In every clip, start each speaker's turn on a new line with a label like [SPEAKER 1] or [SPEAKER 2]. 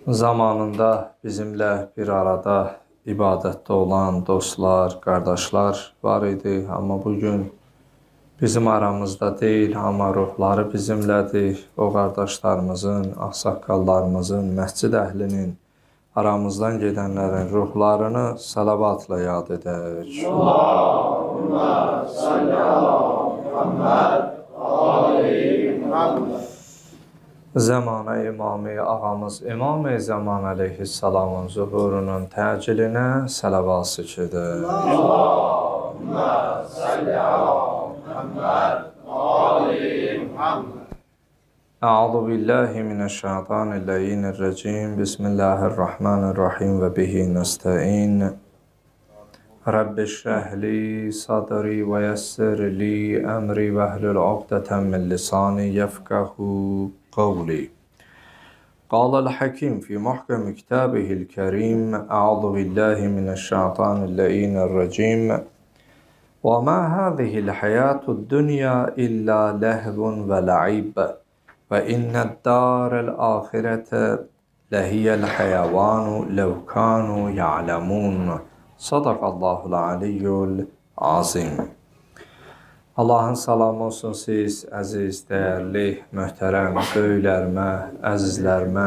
[SPEAKER 1] Zamanında bizimlə bir arada ibadətdə olan dostlar, qardaşlar var idi. Amma bugün bizim aramızda deyil, amma ruhları bizimlədir. O qardaşlarımızın, ağsaqqallarımızın, məscid əhlinin, aramızdan gedənlərin ruhlarını salavatla yad edək.
[SPEAKER 2] Allahümme salli ala Muhammed ali Muhammed.
[SPEAKER 1] Zəmanə İmamı ağamız İmam-ı Zaman əleyhissalamın zuhurunun təcilinə səlavat çəkək.
[SPEAKER 2] Allahümme salli ala Muhammed ali Muhammed.
[SPEAKER 1] Əuzu billahi mineşşeytanirracim. Bismillahirrahmanirrahim və bihi nəstəin. Rabbi şrah li sadri və yəssir li əmri və hlul uqdeten min lisani yefqahu qawli. Qala al-Hakim fi muhkem kitabihil kerim. Əuzu billahi mineşşeytanirracim. Və ma hâzihil hayatud dunya illa lehvun və la'ib. Və innəd-dārel āxirətə ləhiyəl həyavanu ləv kānu ya'lamun. Sadaqallahul aliyyul azim. Allahın salamı olsun siz, əziz, dəyərli, möhtərəm böyüklərimə, əzizlərimə,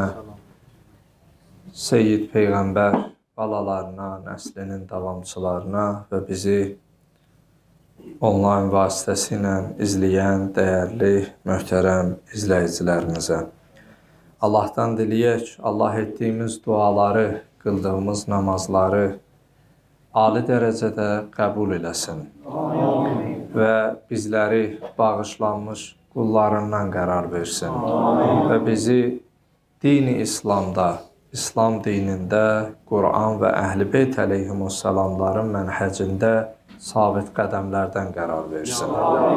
[SPEAKER 1] Seyyid Peyğəmbər balalarına, nəslinin davamçılarına və bizi onlayn vasitəsilə izləyən dəyərli, möhtərəm izləyicilərimizə. Allahdan diləyək, Allah etdiyimiz duaları, qıldığımız namazları ali dərəcədə qəbul eləsin. Amin. Və bizləri bağışlanmış qullarından qərar versin. Amin. Və bizi dini İslamda, İslam dinində, Quran və Əhl-i Beyt əleyhimussalamların mənhəcində sabit qədəmlərdən qərar versin.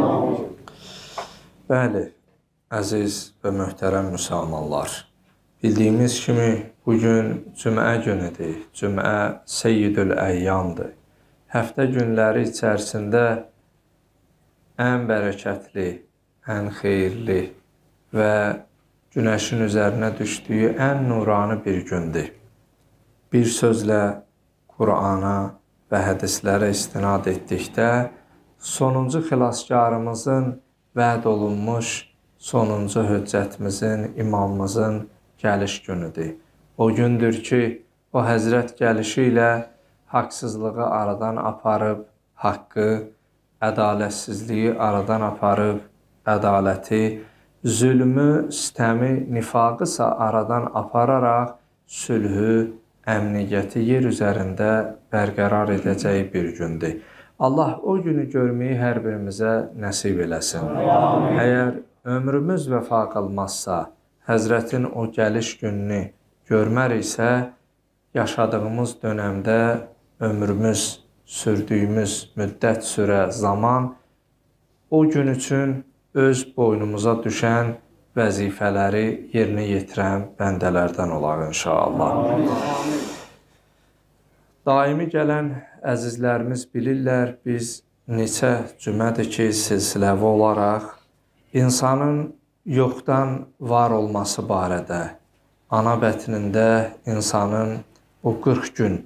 [SPEAKER 1] Bəli, əziz və möhtərəm müsəlmanlar, bildiyimiz kimi bugün cümə günüdür, cümə Seyyidül Əyyamdır. Həftə günləri içərisində ən bərəkətli, ən xeyirli və günəşin üzərinə düşdüyü ən nurani bir gündür. Bir sözlə Qurana və hədislərə istinad etdikdə sonuncu xilaskarımızın vəd olunmuş sonuncu höccətimizin, imamımızın gəliş günüdür. O gündür ki, o həzrət gəlişi ilə haqsızlığı aradan aparıb, haqqı, ədalətsizliyi aradan aparıb, ədaləti, zülmü, sistəmi, nifaqısa aradan apararaq sülhü, əmniyyəti yer üzərində bərqərar edəcəyi bir gündür. Allah o günü görməyi hər birimizə nəsib eləsin. Amin. Əgər ömrümüz vəfa qılmazsa, Həzrətin o gəliş gününü görməriksə, yaşadığımız dönəmdə ömrümüz, sürdüyümüz müddət sürə zaman o gün üçün öz boynumuza düşən vəzifələri yerinə yetirən bəndələrdən olaq inşallah. Daimi gələn əzizlərimiz bilirlər, biz neçə cümədir ki, silsiləvi olaraq insanın yoxdan var olması barədə, ana bətnində insanın o 40 gün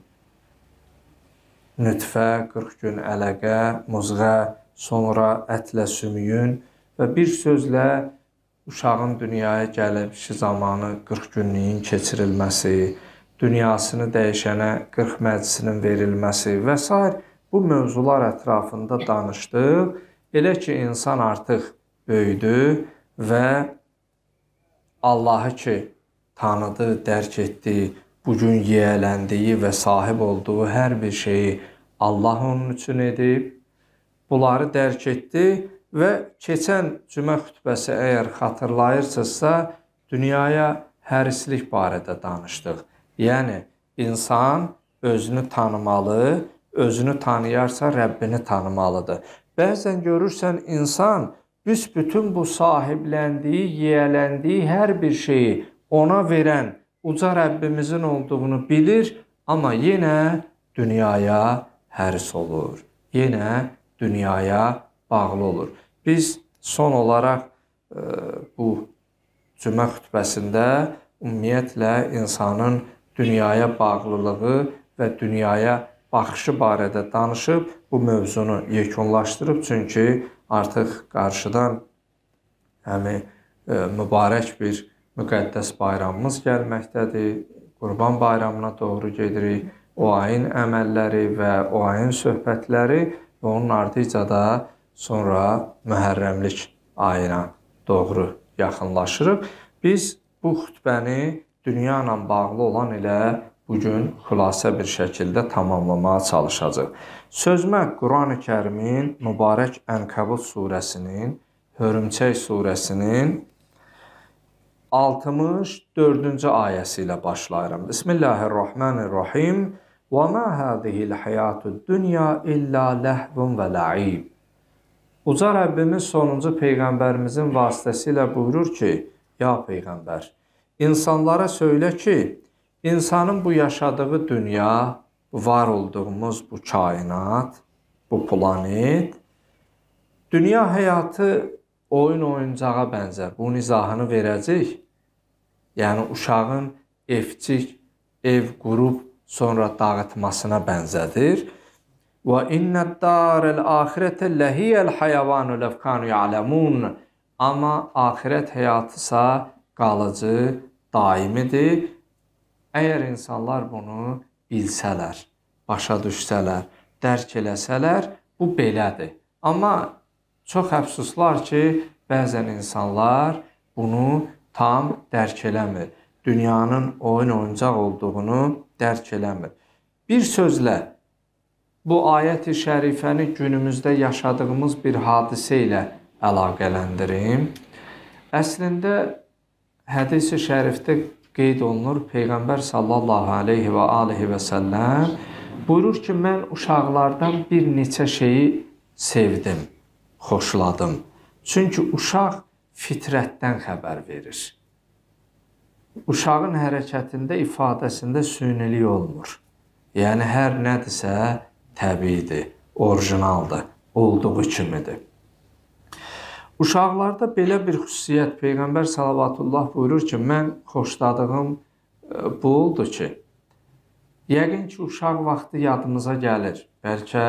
[SPEAKER 1] nütfə, 40 gün ələqə, muzğə, sonra ətlə sümüyün və bir sözlə uşağın dünyaya gəlişi zamanı 40 günlüyün keçirilməsi, dünyasını dəyişənə 40 məclisinin verilməsi və s. bu mövzular ətrafında danışdıq. Elə ki, insan artıq böyüdü və Allahı ki, tanıdı, dərk etdi, bugün yiyələndiyi və sahib olduğu hər bir şeyi Allah onun üçün edib, bunları dərk etdi və keçən cümə xütbəsi əgər xatırlayırsınızsa, dünyaya hərislik barədə danışdıq. Yəni, insan özünü tanımalı, özünü tanıyarsa Rəbbini tanımalıdır. Bəzən görürsən, insan büsbütün bu sahibləndiyi, yiyələndiyi hər bir şeyi ona verən uca Rəbbimizin olduğunu bilir, amma yenə dünyaya həris olur, yenə dünyaya bağlı olur. Biz son olaraq bu cümə xütbəsində ümumiyyətlə insanın dünyaya bağlılığı və dünyaya baxışı barədə danışıb bu mövzunu yekunlaşdırıb. Çünki artıq qarşıdan mübarək bir müqəddəs bayramımız gəlməkdədir. Qurban bayramına doğru gedirik. O ayın əməlləri və o ayın söhbətləri və onun ardınca da sonra Mühərrəmlik ayına doğru yaxınlaşırıq. Biz bu xütbəni dünya ilə bağlı olan ilə bugün xülasə bir şəkildə tamamlamağa çalışacaq. Sözmə Quran-ı Kərimin mübarək Ənkəbut surəsinin, Hörümçək surəsinin 64-cü ayəsi ilə başlayıram. Bismillahirrahmanirrahim. Və mə hədihil həyatud dünya illə ləhvun və ləib. Uca Rəbbimiz sonuncu Peyğəmbərimizin vasitəsilə buyurur ki, ya Peyğəmbər, insanlara söylə ki, insanın bu yaşadığı dünya, var olduğumuz bu kainat, bu planet, dünya həyatı oyun-oyuncağa bənzər. Bunun izahını verəcək. Yəni, uşağın evcik, ev qurub, sonra dağıtmasına bənzədir. Və innəd darəl axirətə ləhiyəl həyavanu ləvkanu ya'ləmun. Amma axirət həyatısa qalıcı, daimidir. Əgər insanlar bunu bilsələr, başa düşsələr, dərk eləsələr, bu belədir. Amma çox əfsuslar ki, bəzən insanlar bunu tam dərk eləmir. Dünyanın oyun-oyuncaq olduğunu dərk eləmir. Bir sözlə, bu ayət-i şərifəni günümüzdə yaşadığımız bir hadisə ilə əlaqələndirim. Əslində, hədis-i şərifdə qeyd olunur, Peyğəmbər sallallahu aleyhi və aleyhi və səlləm buyurur ki, mən uşaqlardan bir neçə şeyi sevdim, xoşladım. Çünki uşaq fitrətdən xəbər verir. Uşağın hərəkətində, ifadəsində sünilik olmur. Yəni, hər nədirsə təbiidir, orijinaldır, olduğu kimidir. Uşaqlarda belə bir xüsusiyyət Peyğəmbər salavatullah buyurur ki, mən xoşladığım bu oldu ki, yəqin ki, uşaq vaxtı yadımıza gəlir. Bəlkə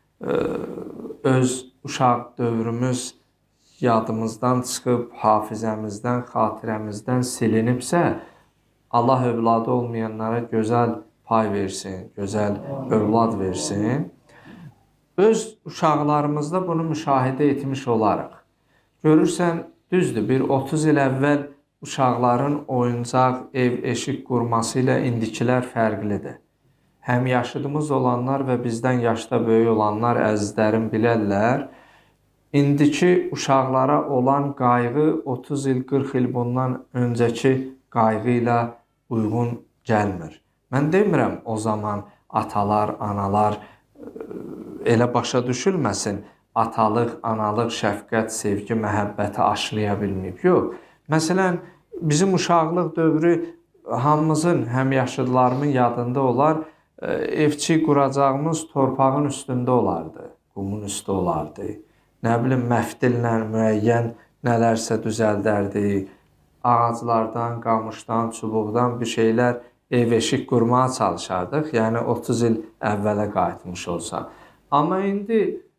[SPEAKER 1] öz uşaq dövrümüz yadımızdan çıxıb, hafizəmizdən, xatirəmizdən silinibsə, Allah övladı olmayanlara gözəl pay versin, gözəl övlad versin. Öz uşaqlarımızda bunu müşahidə etmiş olarıq. Görürsən, düzdür, bir 30 il əvvəl uşaqların oyuncaq, ev, eşik qurması ilə indikilər fərqlidir. Həm yaşıdımız olanlar və bizdən yaşda böyük olanlar, əzizlərim bilərlər, indiki uşaqlara olan qayğı 30 il, 40 il bundan öncəki qayğı ilə uyğun gəlmir. Mən demirəm, o zaman atalar, analar elə başa düşülməsin, atalıq, analıq, şəfqət, sevgi, məhəbbəti aşlaya bilməyib. Yox, məsələn, bizim uşaqlıq dövrü hamımızın, həm yaşıdlarımın yadında olar, evçi quracağımız torpağın üstündə olardı, qumun üstü olardı. Nə bilim, məftillə müəyyən nələrsə düzəldərdik, ağaclardan, qamışdan, çubuqdan bir şeylər ev-eşik qurmağa çalışardıq, yəni 30 il əvvələ qayıtmış olsa. Amma indi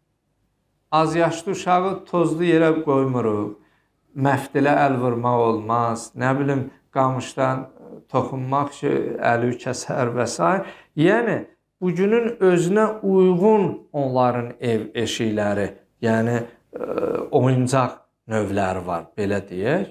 [SPEAKER 1] az yaşlı uşağı tozlu yerə qoymuruq, məftilə əl vurmaq olmaz, nə bilim, qamışdan toxunmaq ki, əli kəsər və s. Yəni, bugünün özünə uyğun onların ev-eşikləri, yəni oyuncaq növləri var, belə deyək.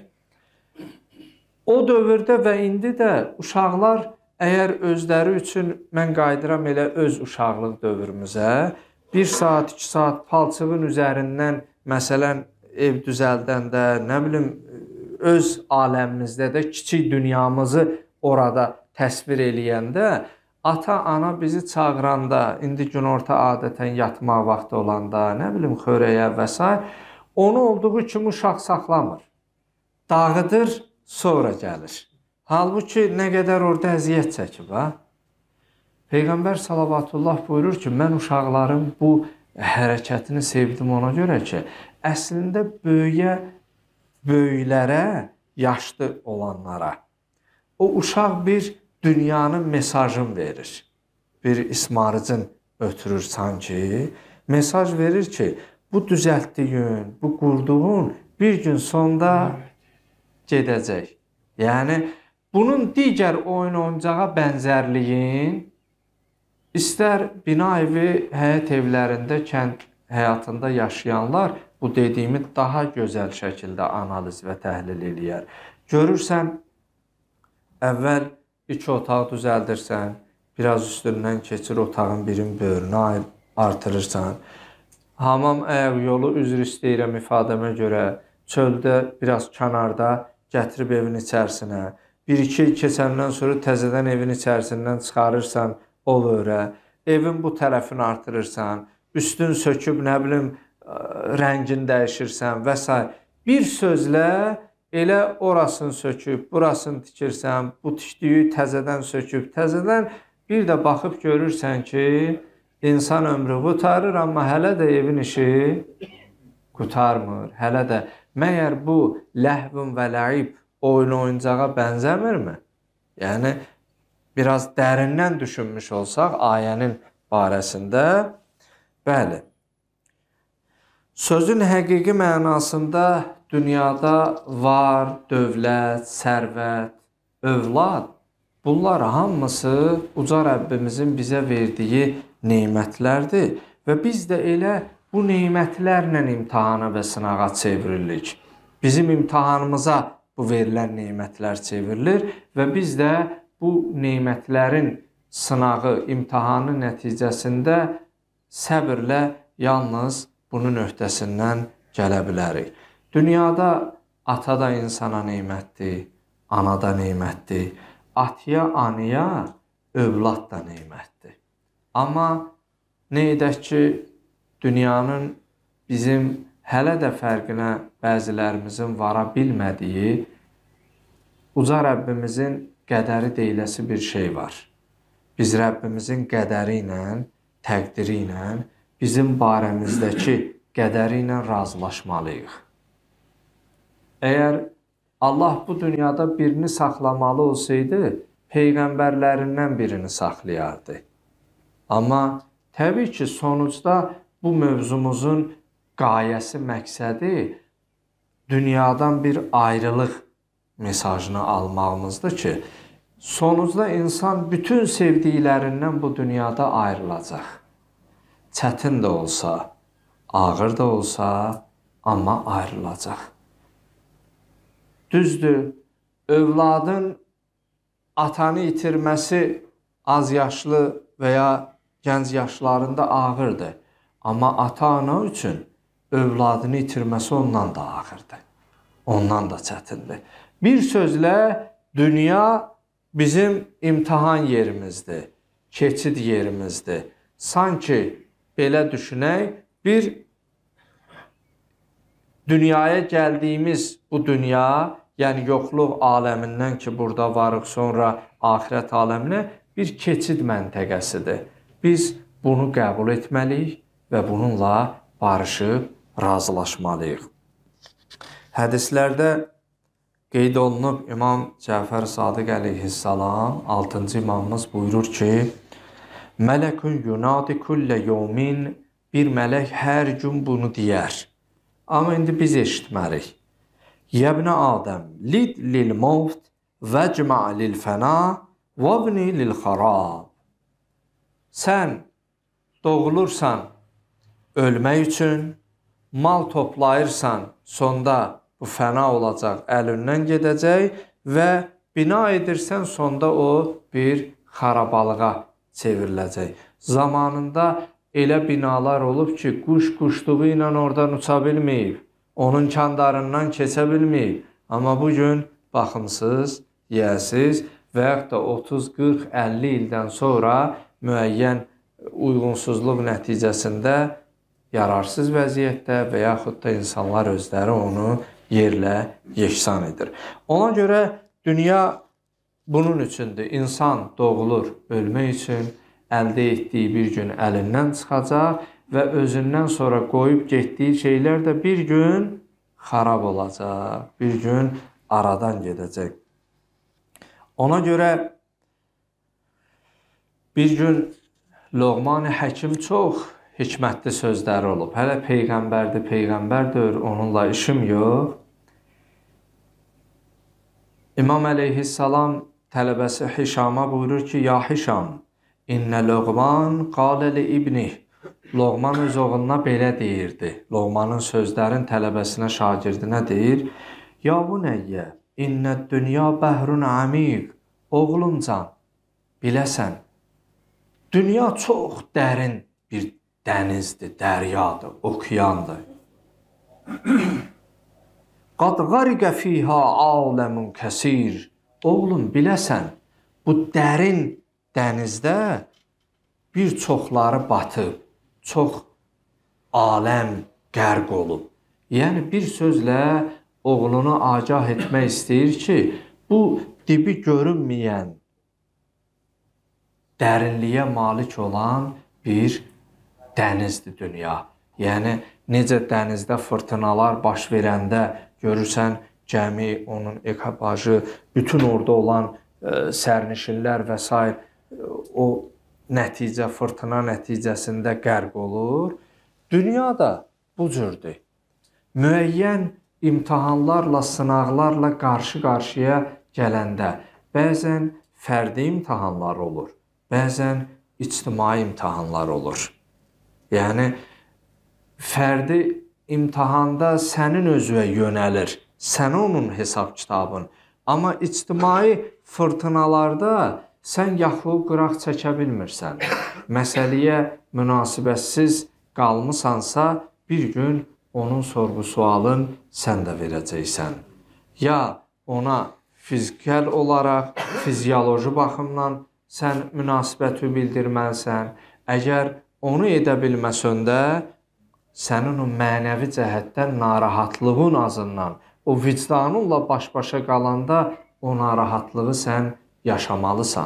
[SPEAKER 1] O dövrdə və indi də uşaqlar əgər özləri üçün, mən qayıdıram elə öz uşaqlıq dövrümüzə, 1 saat, 2 saat palçığın üzərindən, məsələn, ev düzəldəndə, nə bilim, öz aləmimizdə də kiçik dünyamızı orada təsvir eləyəndə, ata-ana bizi çağıranda, indi günorta adətən yatmaq vaxtı olanda, nə bilim, xörəyə və s. onu olduğu kimi uşaq saxlamır. Dağıdır, sonra gəlir. Halbuki nə qədər orada əziyyət çəkib, ha? Peyğəmbər salavatullah buyurur ki, mən uşaqların bu hərəkətini sevdim ona görə ki, əslində böyüklərə, yaşlı olanlara, o uşaq bir dünyanın mesajını verir. Bir ismarıcın ötürür sanki. Mesaj verir ki, bu düzəltdiyin, bu qurduğun bir gün sonda gedəcək. Yəni, bunun digər oyun oyuncağa bənzərliyin, istər bina evi, həyət evlərində, kənd həyatında yaşayanlar bu dediyimi daha gözəl şəkildə analiz və təhlil eləyər. Görürsən, əvvəl 2 otaq düzəldirsən, biraz üstündən keçir otağın birin böyrünü artırırsan. Hamam ayaq yolu, üzr istəyirəm ifadəmə görə, çöldə biraz kənarda gətirib evin içərisinə. 1-2 il keçəndən sonra təzədən evin içərisindən çıxarırsan o böyrə. Evin bu tərəfini artırırsan, üstün söküb, nə bilim, rəngini dəyişirsən və s. Bir sözlə elə orasını söküb, burasını tikirsən, bu tikdiyi təzədən söküb, təzədən bir də baxıb görürsən ki, İnsan ömrü qutarır, amma hələ də evin işi qutarmır. Hələ də məyər bu ləhvun və ləib oyun oyuncağa bənzəmirmi? Yəni, biraz dərindən düşünmüş olsaq ayənin barəsində, bəli, sözün həqiqi mənasında dünyada var, dövlət, sərvət, övlad, bunlar hamısı uca Rəbbimizin bizə verdiyi nemətlərdir və biz də elə bu nemətlərlə imtihana və sınağa çevrilik. Bizim imtihanımıza bu verilən nemətlər çevrilir və biz də bu nemətlərin sınağı, imtihanı nəticəsində səbirlə yalnız bunun öhdəsindən gələ bilərik. Dünyada ata da insana nemətdir, ana da nemətdir, atya, anaya övlad da nemətdir. Amma nə edək ki, dünyanın bizim hələ də fərqinə bəzilərimizin vara bilmədiyi, uca Rəbbimizin qədəri deyiləsi bir şey var. Biz Rəbbimizin qədəri ilə, təqdiri ilə, bizim barəmizdəki qədəri ilə razılaşmalıyıq. Əgər Allah bu dünyada birini saxlamalı olsaydı, peyğəmbərlərindən birini saxlayardı. Amma təbii ki, sonucda bu mövzumuzun qayəsi, məqsədi dünyadan bir ayrılıq mesajını almağımızdır ki, sonucda insan bütün sevdiklərindən bu dünyada ayrılacaq. Çətin də olsa, ağır da olsa, amma ayrılacaq. Düzdür, övladın atanı itirməsi az yaşlı və ya gənc yaşlarında ağırdır. Amma ata-ana üçün övladını itirməsi ondan da ağırdır. Ondan da çətindir. Bir sözlə, dünya bizim imtihan yerimizdir, keçid yerimizdir. Sanki belə düşünək, bir dünyaya gəldiyimiz bu dünya, yəni yoxluq aləmindən ki, burada varıq, sonra axirət aləminə bir keçid məntəqəsidir. Biz bunu qəbul etməliyik və bununla barışıb razılaşmalıyıq. Hədislərdə qeyd olunub İmam Cəfər Sadiq əleyhissalam 6-cı imamımız buyurur ki, Mələkun yunadi kullə yevmin, bir mələk hər gün bunu deyər. Amma indi biz eşitmərik. Yəbnə Adəm, lid lil mavt vəcmə lil fəna vəbni lil xarab. Sən doğulursan ölmək üçün, mal toplayırsan, sonda bu fəna olacaq, əlindən gedəcək və bina edirsən, sonda o bir xarabalığa çevriləcək. Zamanında elə binalar olub ki, quş quşluğu ilə oradan uça bilməyib, onun kandarından keçə bilməyib. Amma bugün baxımsız, yiyəsiz və yaxud da 30, 40, 50 ildən sonra müəyyən uyğunsuzluq nəticəsində yararsız vəziyyətdə və yaxud da insanlar özləri onu yerlə yeksan edir. Ona görə dünya bunun üçündür. İnsan doğulur ölmək üçün, əldə etdiyi bir gün əlindən çıxacaq və özündən sonra qoyub getdiyi şeylər də bir gün xarab olacaq, bir gün aradan gedəcək. Ona görə bir gün Loğman-ı Həkim çox hikmətli sözləri olub. Hələ Peyğəmbərdir, onunla işim yox. İmam əleyhissalam tələbəsi Hişama buyurur ki, ya Hişam, İnnə Loğman qalə li ibnih. Loğman öz oğluna belə deyirdi. Loğmanın sözlərin tələbəsinə, şagirdinə deyir, ya bu nəyyə, innə dünya bəhrun amiq. Oğlumcan, biləsən, dünya çox dərin bir dənizdir, dəryadır, okeandır. Qad qariqə fīhā aləmun kəsir. Oğlum, biləsən, bu dərin dənizdə bir çoxları batıb, çox aləm qərq olub. Yəni, bir sözlə oğlunu agah etmək istəyir ki, bu dibi görünməyən, dərinliyə malik olan bir dənizdir dünya. Yəni, necə dənizdə fırtınalar baş verəndə görürsən, gəmi, onun ekipajı, bütün orada olan sərnişinlər və s. o nəticə, fırtına nəticəsində qərq olur. Dünya da bu cürdür. Müəyyən imtahanlarla, sınaqlarla qarşı-qarşıya gələndə bəzən fərdi imtahanlar olur, bəzən ictimai imtahanlar olur. Yəni, fərdi imtahanda sənin özünə yönəlir, sənə onun hesab kitabın. Amma ictimai fırtınalarda sən yaxlı qıraq çəkə bilmirsən. Məsələyə münasibətsiz qalmısansa, bir gün onun sorğu-sualın sən də verəcəksən. Ya ona fizikal olaraq, fizioloji baxımdan sən münasibəti bildirməlisən. Əgər onu edə bilməsən də, sənin o mənəvi cəhətdən narahatlığın azından, o vicdanınla baş-başa qalanda o narahatlığı sən yaşamalısan.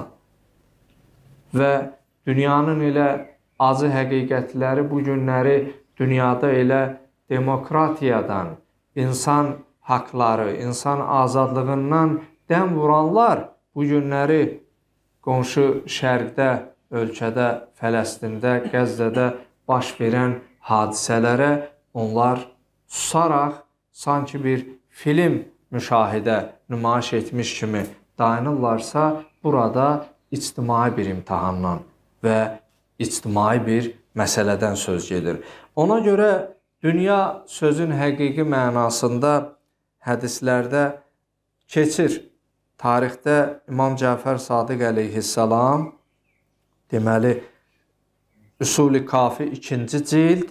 [SPEAKER 1] Və dünyanın elə acı həqiqətləri bu günləri dünyada elə demokratiyadan, insan haqları, insan azadlığından dəm vuranlar bu günləri qonşu şərqdə, ölkədə, Fələstində, Qəzzədə baş verən hadisələrə onlar susaraq sanki bir film müşahidə, nümayiş etmiş kimi dayanırlarsa, burada ictimai bir imtahandan və ictimai bir məsələdən söz gedir. Ona görə dünya sözün həqiqi mənasında hədislərdə keçir. Tarixdə İmam Cəfər Sadiq əleyhissalam, deməli, Üsul-i Kafi 2-ci cild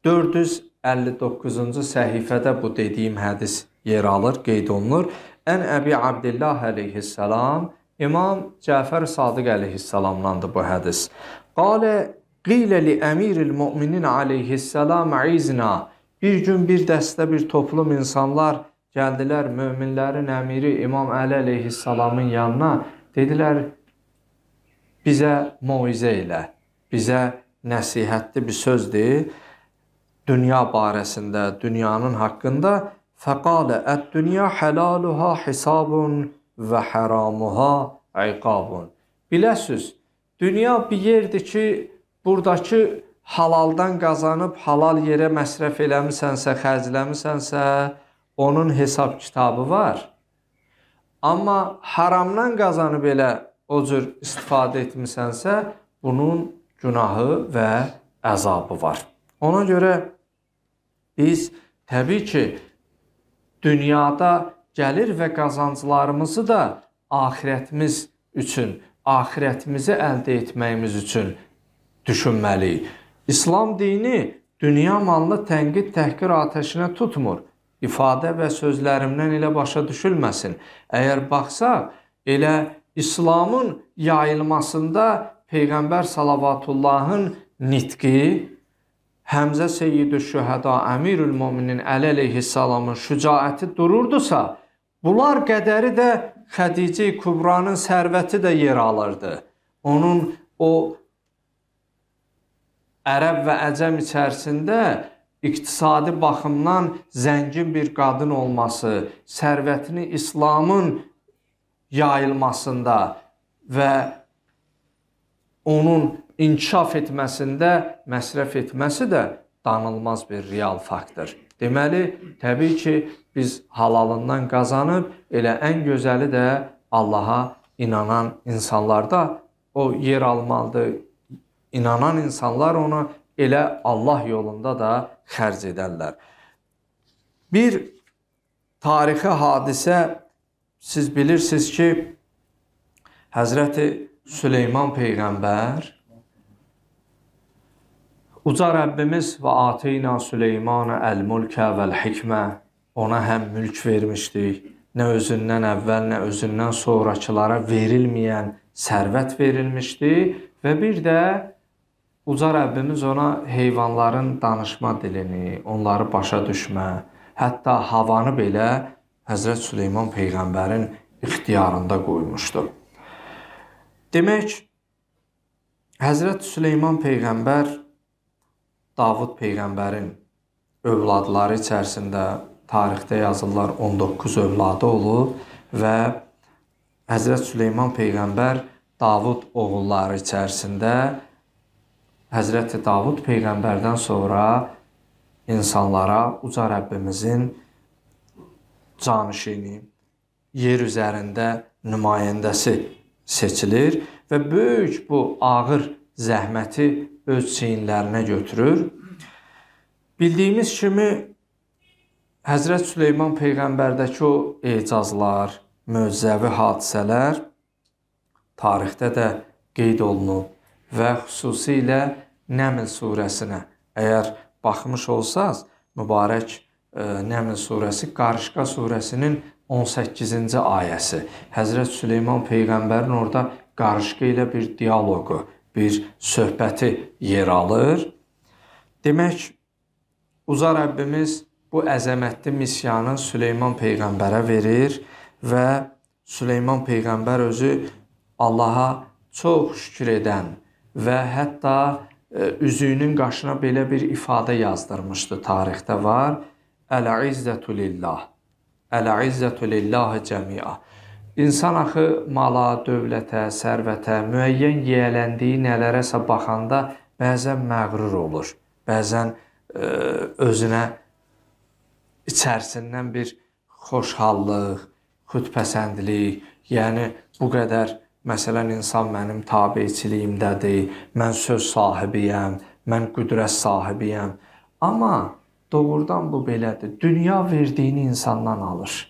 [SPEAKER 1] 459-cu səhifədə bu dediyim hədis yer alır, qeyd olunur. Ən Əbi Abdillah əleyhissalam, İmam Cəfər Sadiq əleyhissalamdandır bu hədis. Qalə qilə li əmiril müminin əleyhissalam izna. Bir gün bir dəstə, bir toplum insanlar gəldilər möminlərin əmiri İmam Əli əleyhissalamın yanına. Dedilər, bizə moizə ilə, bizə nəsihətli bir sözdür. Dünya barəsində, dünyanın haqqında. Fəqalə əd-dünya halaluha hisabun və haramuha iqabun. Biləsiz, dünya bir yerdir ki, buradakı halaldan qazanıb halal yerə məsrəf eləmisənsə, xərcləmisənsə, onun hesab kitabı var. Amma haramdan qazanıb elə o cür istifadə etmisənsə, bunun günahı və əzabı var. Ona görə biz təbii ki, dünyada gəlir və qazanclarımızı da axirətimiz üçün, axirətimizi əldə etməyimiz üçün düşünməliyik. İslam dini dünya malını tənqid, təhqir atəşinə tutmur. İfadə və sözlərimdən elə başa düşülməsin. Əgər baxsaq, elə İslamın yayılmasında Peyğəmbər salavatullahın nitqi, Həmzə Seyyid-ü Şühəda, Əmirül Müminin Əli əleyhissalamın şücaəti dururdusa, bunlar qədəri də Xədicə-i Kubranın sərvəti də yer alırdı. Onun o ərəb və əcəm içərisində iqtisadi baxımdan zəngin bir qadın olması, sərvətini İslamın yayılmasında və onun inkişaf etməsində məsrəf etməsi də danılmaz bir real faktdır. Deməli, təbii ki, biz halalından qazanıb, elə ən gözəli də Allaha inanan insanlarda o yer almalıdır. İnanan insanlar onu elə Allah yolunda da xərc edərlər. Bir tarixi hadisə, siz bilirsiniz ki, Həzrəti Süleyman Peyğəmbər, Uca Rəbbimiz və Ateyna Süleymanə əl-mülkə vəl-hikmə, ona həm mülk vermişdik, nə özündən əvvəl, nə özündən sonrakılara verilməyən sərvət verilmişdi və bir də Uca Rəbbimiz ona heyvanların danışma dilini, onları başa düşmə, hətta havanı belə Həzrət Süleyman Peyğəmbərin ixtiyarında qoymuşdu. Demək, Həzrət Süleyman Peyğəmbər Davud Peyğəmbərin övladları içərisində tarixdə yazırlar 19 övladı olub və Həzrət Süleyman Peyğəmbər Davud oğulları içərisində Həzrəti Davud Peyğəmbərdən sonra insanlara Uca Rəbbimizin canişini, yer üzərində nümayəndəsi seçilir və böyük bu ağır zəhməti öz çiyinlərinə götürür. Bildiyimiz kimi, Həzrət Süleyman Peyğəmbərdəki o ecazlar, möcüzəvi hadisələr tarixdə də qeyd olunub və xüsusilə Nəml surəsinə, əgər baxmış olsaz, mübarək Nəml surəsi Qarışqa surəsinin 18-ci ayəsi. Həzrət Süleyman Peyğəmbərin orada Qarışqa ilə bir dialoqu, bir söhbəti yer alır. Demək, Uca Rəbbimiz bu əzəmətli misiyanı Süleyman Peyğəmbərə verir və Süleyman Peyğəmbər özü Allaha çox şükür edən və hətta üzüyünün qaşına belə bir ifadə yazdırmışdı, tarixdə var. Əl-izzətü lillah, əl-izzətü lillahi cəmiə. İnsan axı mala, dövlətə, sərvətə, müəyyən yiyələndiyi nələrəsə baxanda bəzən məğrur olur. Bəzən özünə içərisindən bir xoşhallıq, xudpəsəndlik, yəni bu qədər, məsələn, insan mənim tabiçiliyimdədir, mən söz sahibiyəm, mən qüdrət sahibiyəm. Amma doğrudan bu belədir. Dünya verdiyini insandan alır.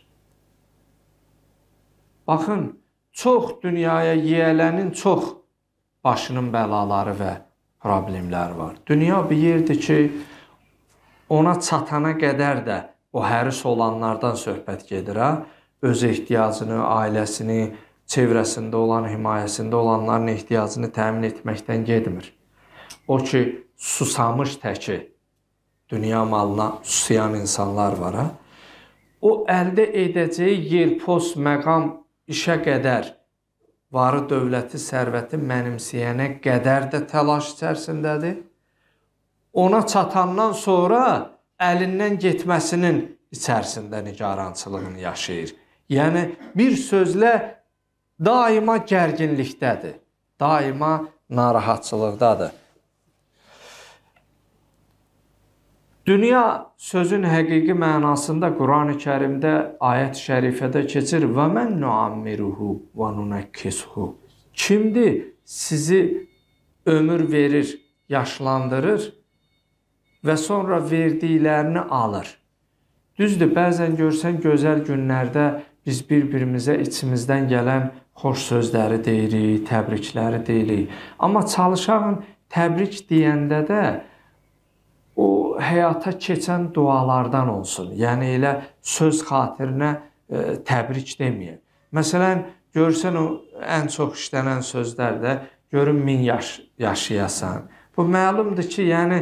[SPEAKER 1] Baxın, çox dünyaya yiyələnin çox başının bəlaları və problemləri var. Dünya bir yerdir ki, ona çatana qədər də o həris olanlardan söhbət gedir. Öz ehtiyacını, ailəsini, çevrəsində olan, himayəsində olanların ehtiyacını təmin etməkdən gedmir. O ki, susamış təki, dünya malına susayan insanlar var. O əldə edəcəyi yer, post, məqam, işə qədər, varı dövləti, sərvəti mənimsəyənə qədər də təlaş içərisindədir. Ona çatandan sonra əlindən getməsinin içərisində nigarançılığını yaşayır. Yəni, bir sözlə daima gərginlikdədir, daima narahatçılıqdadır. Dünya sözün həqiqi mənasında Quran-ı Kərimdə, ayət-i şərifədə keçir. Və mən nuammiruhu və nunakkisuhu. Kimdir sizi ömür verir, yaşlandırır və sonra verdiklərini alır. Düzdür, bəzən görsən gözəl günlərdə biz bir-birimizə içimizdən gələn xoş sözləri deyirik, təbrikləri deyirik. Amma çalışağın təbrik deyəndə də o həyata keçən dualardan olsun. Yəni elə söz xatirinə təbrik deməyək. Məsələn, görsən o ən çox işlənən sözlərdə görün 1000 yaş yaşayasan. Bu məlumdur ki, yəni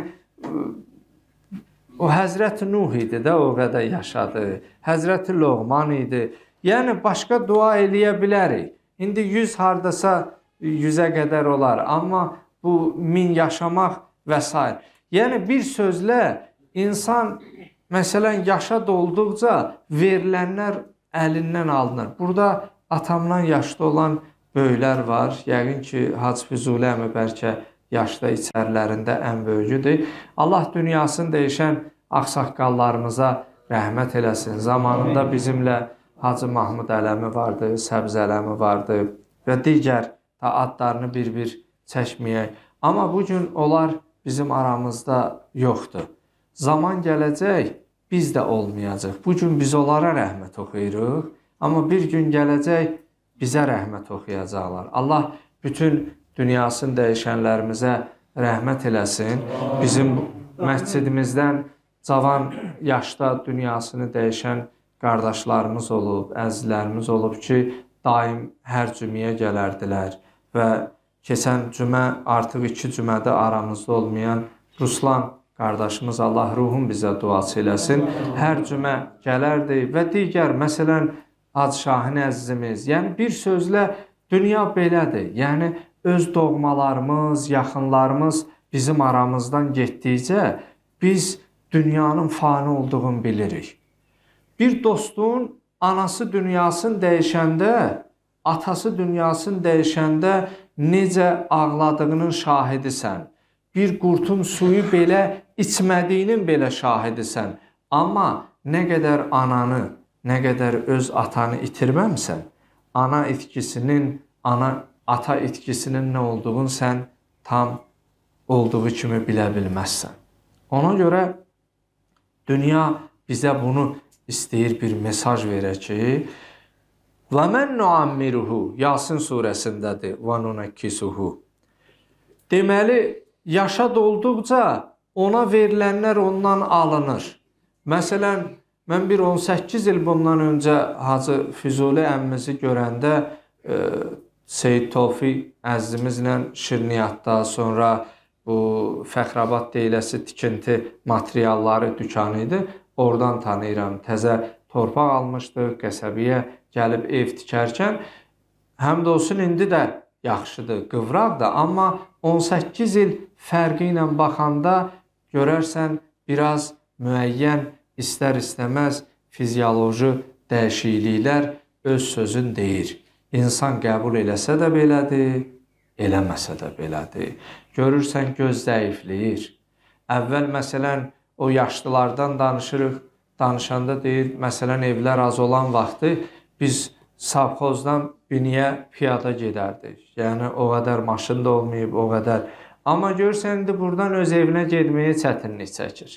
[SPEAKER 1] o Həzrəti Nuh idi də o qədər yaşadı. Həzrəti Loğman idi. Yəni başqa dua eləyə bilərik. İndi 100 hardasa 100-ə qədər olar. Amma bu 1000 yaşamaq və s. Yəni bir sözlə insan məsələn yaşa dolduqca verilənlər əlindən alınır. Burada atamdan yaşlı olan böyüklər var. Yəqin ki, Hacı Füzuli əmi bəlkə yaşda içərilərində ən böyücüdür. Allah dünyasını dəyişən ağsaqqallarımıza rəhmət eləsin. Zamanında bizimlə Hacı Mahmud Ələmi vardı, Səbz Ələmi vardı və digər adlarını bir-bir çəkməyək. Amma bugün onlar bizim aramızda yoxdur. Zaman gələcək, biz də olmayacaq. Bugün biz onlara rəhmət oxuyuruq, amma bir gün gələcək, bizə rəhmət oxuyacaqlar. Allah bütün dünyasını dəyişənlərimizə rəhmət eləsin. Bizim məscidimizdən cavan yaşda dünyasını dəyişən qardaşlarımız olub, əzizlərimiz olub ki, daim hər cüməyə gələrdilər və keçən cümə artıq 2 cümədə aramızda olmayan Ruslan qardaşımız, Allah ruhun bizə duası eləsin, hər cümə gələrdi və digər, məsələn, Hacı Şahin əzizimiz, yəni bir sözlə dünya belədir, yəni öz doğmalarımız, yaxınlarımız bizim aramızdan getdikcə biz dünyanın fani olduğunu bilirik. Bir dostun anası dünyasını dəyişəndə, atası dünyasını dəyişəndə necə ağladığının şahidisən. Bir qurtum suyu belə içmədiyinin belə şahidisən. Amma nə qədər ananı, nə qədər öz atanı itirməmsən, ana itkisinin, ata itkisinin nə olduğunu sən tam olduğu kimi bilə bilməzsən. Ona görə dünya bizə bunu istəyir, bir mesaj verək ki, وَمَنْ نُعَمِّرُهُ Yasin surəsindədir. وَنُنَكِّسُهُ Deməli, yaşa dolduqca ona verilənlər ondan alınır. Məsələn, mən bir 18 il bundan öncə Hacı Füzuli əmmimizi görəndə Seyyid Tofiq əzizimizlə Şirniyyatda, sonra bu Fəxrabad deyiləsi tikinti materialları dükanı idi. Oradan tanıyıram. Təzə torpaq almışdıq, qəsəbəyə gəlib ev tikərkən. Həm də olsun, indi də yaxşıdır, qıvraqdır. Amma 18 il fərqi ilə baxanda görərsən, biraz müəyyən istər-istəməz fizioloji dəyişikliklər öz sözün deyir. İnsan qəbul eləsə də belədir, eləməsə də belədir. Görürsən, göz zəifləyir. Əvvəl, məsələn, o yaşlılardan danışırıq, danışanda deyir, məsələn, evlər az olan vaxtı biz savxozdan biniyə piyada gedərdik. Yəni, o qədər maşın da olmayıb, o qədər. Amma görürsən, indi buradan öz evinə gedməyə çətinlik çəkir.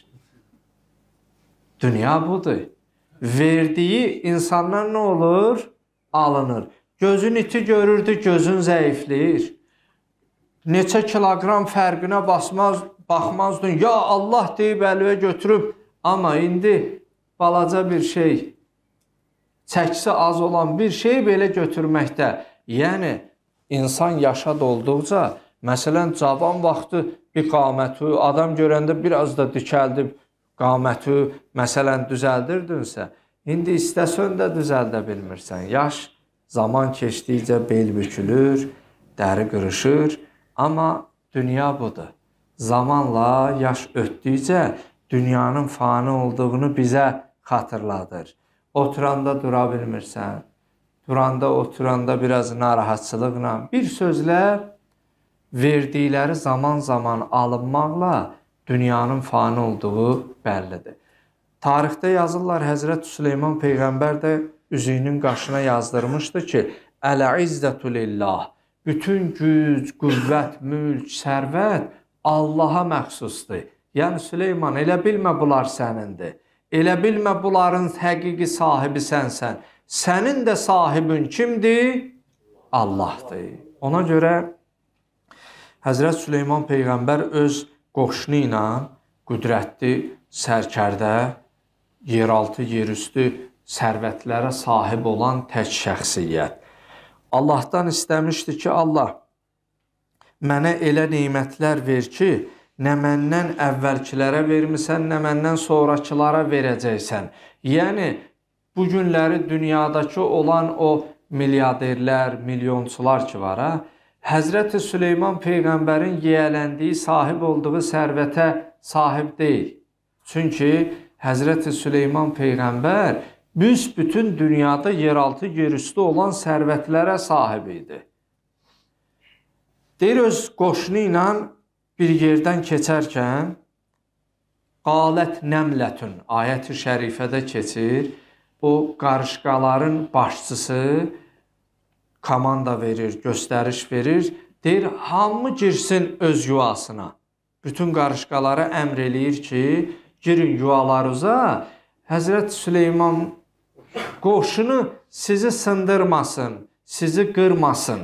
[SPEAKER 1] Dünya budur. Verdiyi insanlar nə olur? Alınır. Gözün iti görürdü, gözün zəifləyir. Neçə kiloqram fərqinə baxmazdın. Ya Allah deyib əliyə götürüb. Amma indi balaca bir şey, çəkisi az olan bir şey belə götürməkdə. Yəni, insan yaşa dolduqca, məsələn, cavan vaxtı bir qaməti, adam görəndə biraz da dikəldib qaməti, məsələn, düzəldirdinsə, indi istəsən də düzəldə bilmirsən. Yaş, zaman keçdikcə bel bükülür, dəri qırışır, amma dünya budur. Zamanla yaş ötdükcə dünyanın fani olduğunu bizə xatırladır. Oturanda dura bilmirsən, duranda, oturanda biraz narahatçılıqla, bir sözlə verdikləri zaman alınmaqla dünyanın fani olduğu bəllidir. Tarixdə yazırlar, Həzrət Süleyman Peyğəmbər də üzüyünün qaşına yazdırmışdı ki, Əl-İzzətü lillah, bütün güc, qüvvət, mülk, sərvət Allaha məxsusdur. Yəni, Süleyman, elə bilmə bunlar sənindir. Elə bilmə bunların həqiqi sahibi sənsən. Sənin də sahibin kimdir? Allahdır. Ona görə Həzrət Süleyman Peyğəmbər öz qoşunu ilə qüdrətli, sərkərdə, yeraltı, yerüstü sərvətlərə sahib olan tək şəxsiyyət. Allahdan istəmişdi ki, Allah, mənə elə neymətlər ver ki, nə məndən əvvəlkilərə vermirsən, nə məndən sonrakılara verəcəksən. Yəni, bu günləri dünyadakı olan o milyarderlər, milyonçular ki var, Həzrəti Süleyman Peyğəmbərin yiyələndiyi, sahib olduğu sərvətə sahib deyil. Çünki Həzrəti Süleyman Peyğəmbər büsbütün dünyada yeraltı, yerüstü olan sərvətlərə sahib idi. Deyir, öz qoşunu ilə bir yerdən keçərkən, qalət nəmlətün, ayət-i şərifədə keçir, bu qarışqaların başçısı komanda verir, göstəriş verir, deyir, hamı girsin öz yuvasına. Bütün qarışqalara əmr eləyir ki, girin yuvalarınıza, Həzrət Süleyman qoşunu sizi sındırmasın, sizi qırmasın.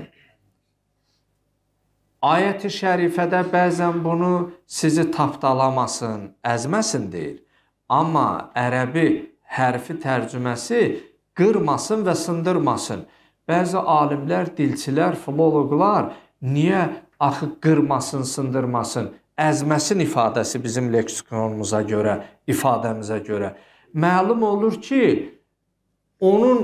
[SPEAKER 1] Ayət-i şərifədə bəzən bunu sizi tapdalamasın, əzməsin deyir. Amma ərəbi hərfi tərcüməsi qırmasın və sındırmasın. Bəzi alimlər, dilçilər, filoloqlar niyə axı qırmasın, sındırmasın, əzməsin ifadəsi bizim leksikonumuza görə, ifadəmizə görə. Məlum olur ki, onun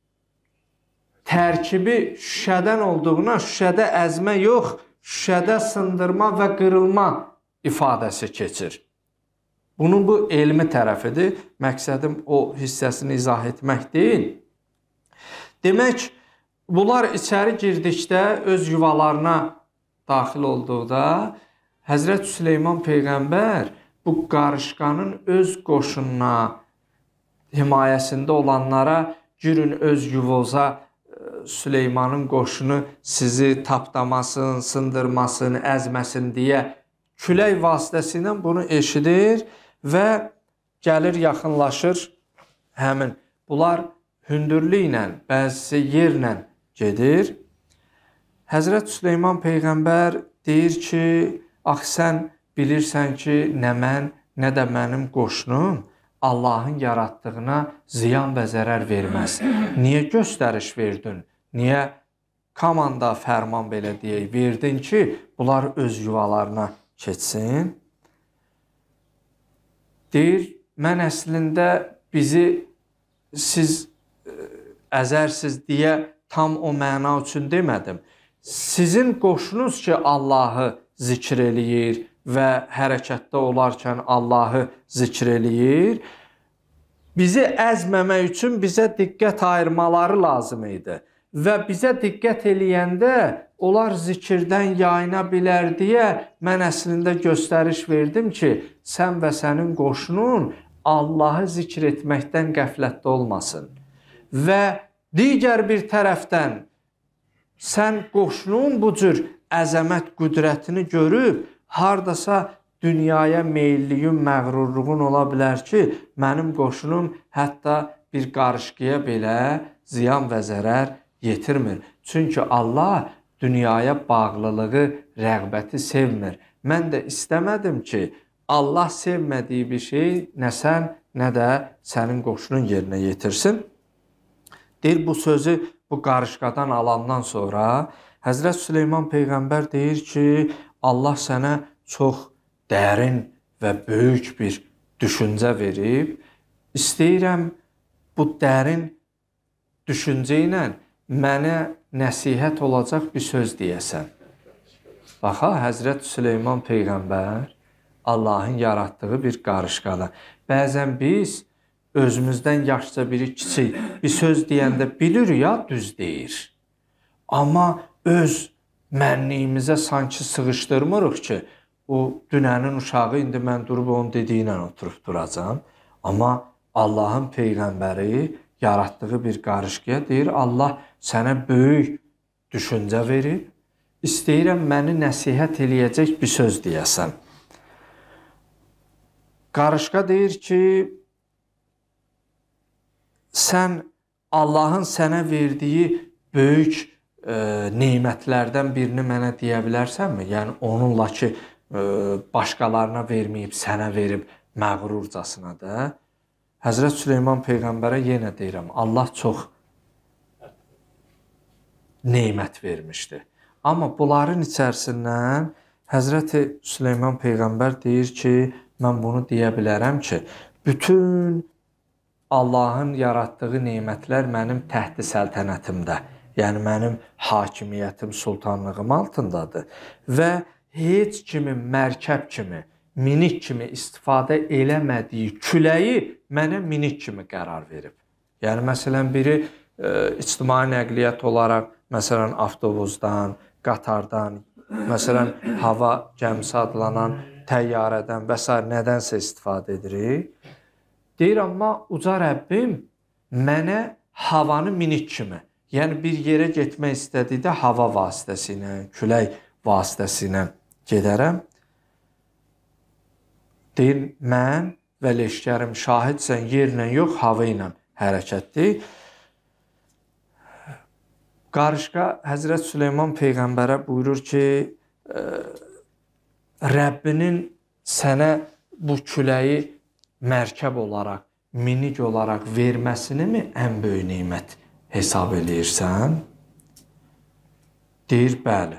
[SPEAKER 1] tərkibi şüşədən olduğuna şüşədə əzmə yox, şüşədə sındırma və qırılma ifadəsi keçir. Bunun bu elmi tərəfidir. Məqsədim o hissəsini izah etmək deyil. Demək, bunlar içəri girdikdə, öz yuvalarına daxil olduqda, Həzrət Süleyman Peyğəmbər bu qarışqanın öz qoşununa, himayəsində olanlara girin öz yuvoza, Süleymanın qoşunu sizi tapdamasın, sındırmasın, əzməsin deyə külək vasitəsilə bunu eşidir və gəlir, yaxınlaşır. Həmin bunlar hündürlüklə, bəzisi yerlə gedir. Həzrət Süleyman Peyğəmbər deyir ki, ax sən bilirsən ki, nə mən, nə də mənim qoşunum Allahın yaratdığına ziyan və zərər verməz. Niyə göstəriş verdin? Niyə komanda, fərman belə deyək, verdin ki, bunlar öz yuvalarına keçsin? Deyir, mən əslində bizi siz əzərsiz deyə tam o məna üçün demədim. Sizin qoşunuz ki, Allahı zikr eləyir və hərəkətdə olarkən Allahı zikr eləyir, bizi əzməmək üçün bizə diqqət ayırmaları lazım idi. Və bizə diqqət eləyəndə onlar zikirdən yayına bilər deyə mən əslində göstəriş verdim ki, sən və sənin qoşunun Allahı zikr etməkdən qəflətdə olmasın. Və digər bir tərəfdən sən qoşunun bu cür əzəmət qüdrətini görüb, hardasa dünyaya meyilliyin, məğrurluğun ola bilər ki, mənim qoşunum hətta bir qarışqıya belə ziyan və zərər yetirmir. Çünki Allah dünyaya bağlılığı, rəğbəti sevmir. Mən də istəmədim ki, Allah sevmədiyi bir şey nə sən, nə də sənin qoşunun yerinə yetirsin. Deyir, bu sözü bu qarışqadan alandan sonra Həzrət Süleyman Peyğəmbər deyir ki, Allah sənə çox dərin və böyük bir düşüncə verib. İstəyirəm bu dərin düşüncə ilə mənə nəsihət olacaq bir söz deyəsən. Baxa, Həzrət Süleyman Peyğəmbər Allahın yaratdığı bir qarışqada. Bəzən biz özümüzdən yaşca biri kiçik bir söz deyəndə bilirik ya, düz deyir. Amma öz mənliyimizə sanki sığışdırmırıq ki, o dünənin uşağı indi mən durub onun dediyi ilə oturub duracam. Amma Allahın Peyğəmbəri yaratdığı bir qarışqaya deyir, Allah sənə böyük düşüncə verib, istəyirəm məni nəsihət eləyəcək bir söz deyəsən. Qarışqa deyir ki, sən Allahın sənə verdiyi böyük nemətlərdən birini mənə deyə bilərsənmi? Yəni onunla ki, başqalarına verməyib, sənə verib məğrurcasına da. Həzrət Süleyman Peyğəmbərə yenə deyirəm, Allah çox nemət vermişdi. Amma bunların içərisindən Həzrət Süleyman Peyğəmbər deyir ki, mən bunu deyə bilərəm ki, bütün Allahın yaratdığı nemətlər mənim təhti səltənətimdə, yəni mənim hakimiyyətim, sultanlığım altındadır və heç kimin mərkəb kimi, minik kimi istifadə eləmədiyi küləyi mənə minik kimi qərar verib. Yəni, məsələn, biri ictimai nəqliyyat olaraq, məsələn, avtobusdan, qatardan, məsələn, hava gəmisi adlanan təyyarədən və s. nədənsə istifadə edirik. Deyir, amma uca Rəbbim mənə havanı minik kimi, yəni bir yerə getmək istədikdə hava vasitəsilə, külək vasitəsilə gedərəm. Deyir, mən və leşkərim şahidsən yerlə yox, hava ilə hərəkətdir. Qarışqa Həzrət Süleyman Peyğəmbərə buyurur ki, Rəbbinin sənə bu küləyi mərkəb olaraq, minik olaraq verməsini mi ən böyük nemət hesab eləyirsən? Deyir, bəli.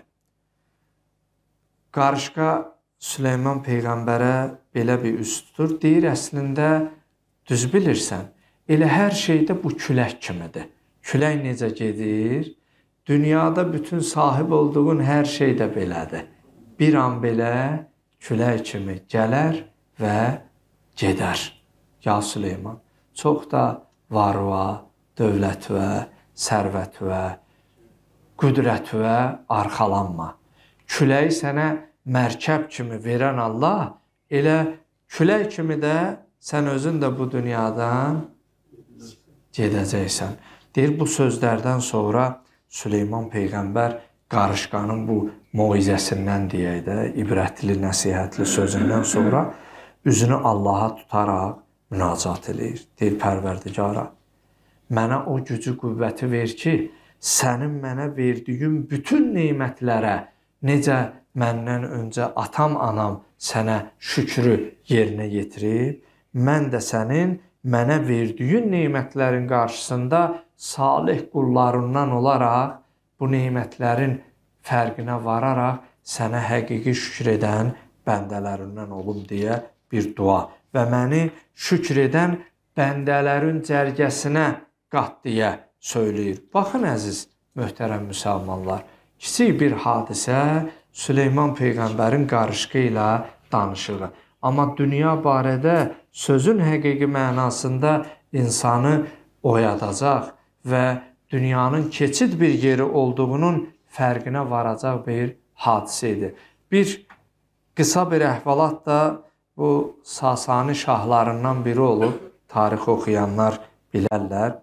[SPEAKER 1] Qarışqa Süleyman Peyğəmbərə belə bir üst tutur. Deyir, əslində düz bilirsən, elə hər şeydə bu külək kimidir. Külək necə gedir? Dünyada bütün sahib olduğun hər şey də belədir. Bir an belə külək kimi gələr və gedər. Ya Süleyman, çox da var-va, dövlət-və, sərvət-və, qüdrət-və arxalanma. Küləyi sənə mərkəb kimi verən Allah, elə külək kimi də sən özün də bu dünyadan gedəcəksən. Deyir, bu sözlərdən sonra Süleyman Peyğəmbər qarışqanın bu moizəsindən deyək də, ibrətli, nəsihətli sözündən sonra üzünü Allaha tutaraq münacat eləyir. Deyir, Pərverdigara, mənə o gücü, qüvvəti ver ki, sənin mənə verdiyin bütün neymətlərə, necə məndən öncə atam, anam sənə şükrü yerinə yetirib, mən də sənin mənə verdiyin neymətlərin qarşısında salih qullarından olaraq, bu neymətlərin fərqinə vararaq sənə həqiqi şükür edən bəndələrindən olum deyə bir dua və məni şükür edən bəndələrin cərgəsinə qat deyə söyləyir. Baxın, əziz möhtərəm müsəlmanlar, kiçik bir hadisə Süleyman Peyğəmbərin qarışqı ilə danışığı. Amma dünya barədə sözün həqiqi mənasında insanı oyadacaq və dünyanın keçid bir yeri olduğunun fərqinə varacaq bir hadisə idi. Bir qısa bir əhvalat da bu Sasani şahlarından biri olub, tarix oxuyanlar bilərlər,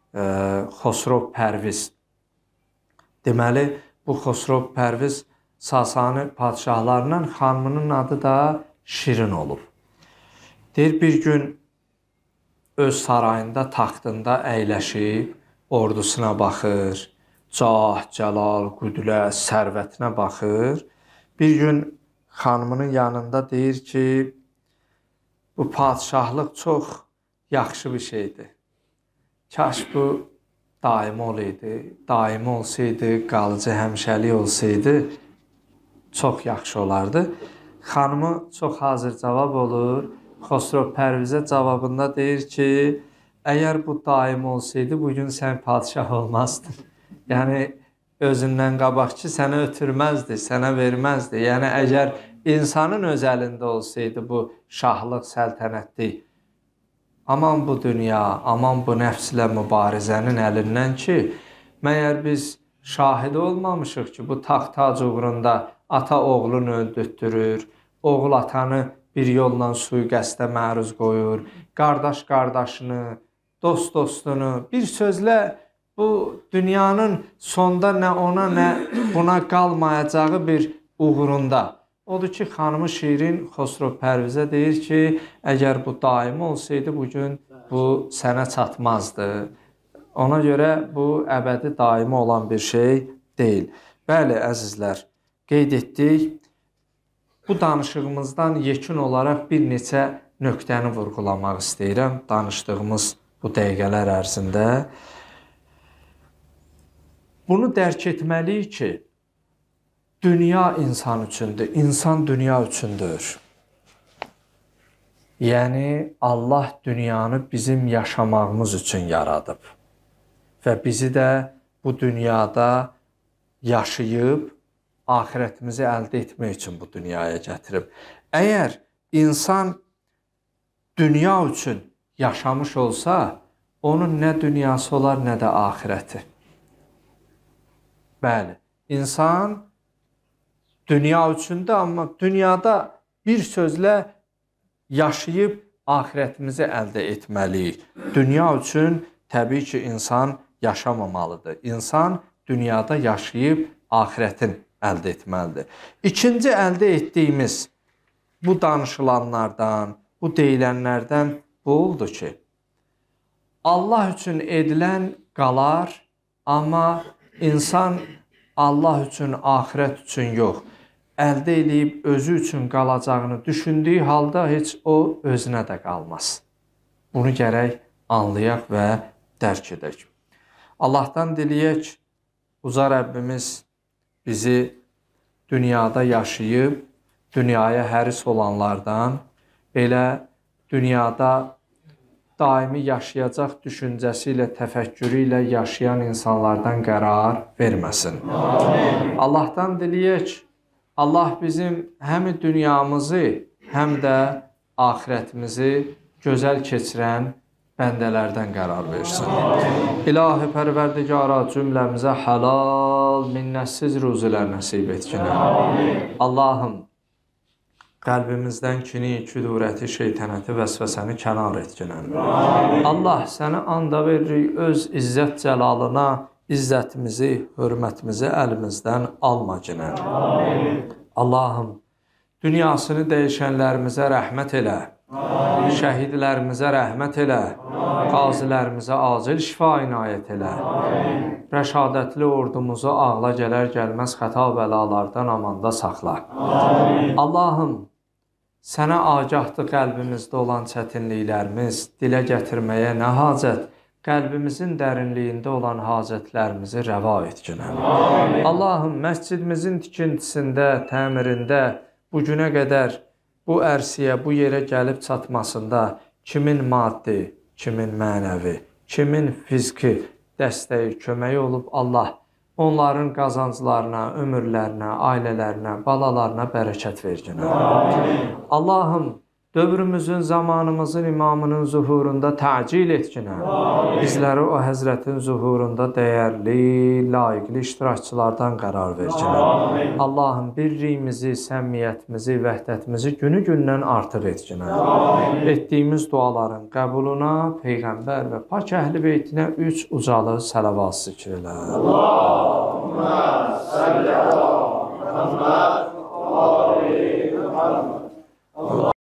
[SPEAKER 1] Xosrov Pərviz. Deməli, bu Xosrov Pərviz Sasani padşahlarından xanımının adı da Şirin olub. Deyir, bir gün öz sarayında, taxtında əyləşib, ordusuna baxır, cah, cəlal, qüdrət, sərvətinə baxır. Bir gün xanımının yanında deyir ki, bu padşahlıq çox yaxşı bir şeydir. Kaş bu daimi olaydı, daimi olsaydı, qalıcı həmişəlik olsaydı, çox yaxşı olardı. Xanımı çox hazır cavab olur. Xosrov Pərvizə cavabında deyir ki, əgər bu daim olsaydı, bugün sən padşah olmazdın. Yəni, özündən qabaq ki, sənə ötürməzdi, sənə verməzdi. Yəni, əgər insanın öz əlində olsaydı bu şahlıq, səltənətli, aman bu dünya, aman bu nəfslə mübarizənin əlindən ki, məyər biz şahidi olmamışıq ki, bu taxt-tac uğrunda ata oğlunu öldürtdürür, oğul atanı bir yolla sui-qəsdə məruz qoyur, qardaş qardaşını, dost dostunu, bir sözlə bu dünyanın sonda nə ona, nə buna qalmayacağı bir uğrunda. Odur ki, xanımı Şirin Xosrov Pərvizə deyir ki, əgər bu daimi olsaydı, bugün bu sənə çatmazdı. Ona görə bu əbədi daimi olan bir şey deyil. Bəli, əzizlər, qeyd etdik. Bu danışığımızdan yekun olaraq bir neçə nöqtəni vurğulamaq istəyirəm danışdığımız bu dəqiqələr ərzində. Bunu dərk etməliyik ki, dünya insan üçündür, insan dünya üçündür. Yəni, Allah dünyanı bizim yaşamağımız üçün yaradıb və bizi də bu dünyada yaşayıb, axirətimizi əldə etmək üçün bu dünyaya gətirib. Əgər insan dünya üçün yaşamış olsa, onun nə dünyası olar, nə də axirəti. Bəli, insan dünya üçündür, amma dünyada bir sözlə yaşayıb axirətimizi əldə etməliyik. Dünya üçün təbii ki, insan yaşamamalıdır. İnsan dünyada yaşayıb axirətin əldə etməlidir. İkinci əldə etdiyimiz bu danışılanlardan, bu deyilənlərdən bu oldu ki, Allah üçün edilən qalar, amma insan Allah üçün, axirət üçün yox, əldə edib özü üçün qalacağını düşündüyü halda heç o özünə də qalmaz. Bunu gərək anlayaq və dərk edək. Allahdan diləyək, uca Rəbbimiz bizi dünyada yaşayıb, dünyaya həris olanlardan, belə dünyada daimi yaşayacaq düşüncəsi ilə, təfəkkürü ilə yaşayan insanlardan qərar verməsin. Amin. Allahdan diləyək, Allah bizim həm dünyamızı, həm də axirətimizi gözəl keçirən bəndələrdən qərar versin. İlahi pərverdigara cümləmizə halal, minnətsiz ruzilər nəsib etkinə. Allahım, qəlbimizdən kini, küdurəti, şeytanəti, vəsvəsəni kənar etkinə. Allah, səni anda veririk öz izzət cəlalına, izzətimizi, hörmətimizi əlimizdən alma kinə. Allahım, dünyasını dəyişənlərimizə rəhmət elə, şəhidlərimizə rəhmət elə, qazilərimizə acil şifa inayət elə, rəşadətli ordumuzu ağla gələr gəlməz xəta bəlalardan amanda saxla. Allahım, sənə agahdır qəlbimizdə olan çətinliklərimiz, dilə gətirməyə nə hacət, qəlbimizin dərinliyində olan hacətlərimizi rəva etkinə. Allahım, məscidimizin tikintisində, təmirində, bu günə qədər bu ərsiyə, bu yerə gəlib çatmasında kimin maddi, kimin mənəvi, kimin fiziki dəstəyi, köməyi olub Allah, onların qazanclarına, ömürlərinə, ailələrinə, balalarına bərəkət verginə. Allahım, dövrümüzün, zamanımızın imamının zuhurunda təcil etkinə. Bizləri o həzrətin zuhurunda dəyərli, layiqli iştirakçılardan qərar verkinə. Allahım, birliyimizi, səmmiyyətimizi, vəhdətimizi günü-gündən artıq etkinə. Etdiyimiz duaların qəbuluna, Peyğəmbər və pak əhl-i beytinə 3 ucalı sələvat zikr elə. Allahümmə səlli əla Muhamməd, ali Muhamməd.